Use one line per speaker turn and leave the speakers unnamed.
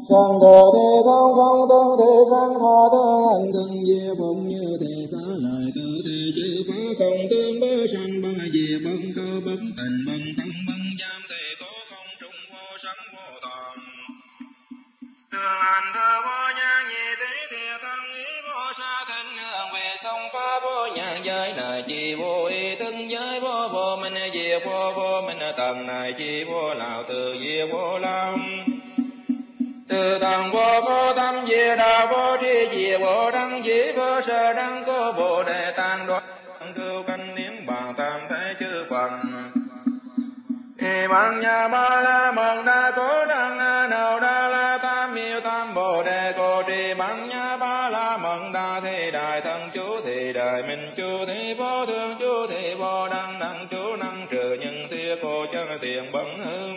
Sang thờ thế không không tương thế sang tha tương hành thân diệt bụng như thế xá lại tự thế chư phá không tương bớ sanh băng diệt băng cơ bất tình băng tăng băng giam thế cố không trung vô sanh vô toàn. Thường hành thơ vô nhan nhị thế thiệt tăng ý vô sa thân hương về sông phá vô nhàn giới này chi vô ý thân giới vô vô minh diệt vô vô minh tầng này chi vô lão từ diệt vô lam. Từ tầng vô tâm diệt đạo vô tri diệt vô đăng chỉ vô sơ đăng có bồ đề tạng đoan cưu canh niệm bằng tam thế chư Phật. Ê bằng nhà ba la mừng đa cố đăng nào đa la tam miêu tam bồ đề cô trì bằng nhà ba la mừng đa thi đại thân chú thị đại minh chú thị vô thương chú thị vô đăng đăng chú năng trừ nhân thiê cô chân tiền bẩn hư.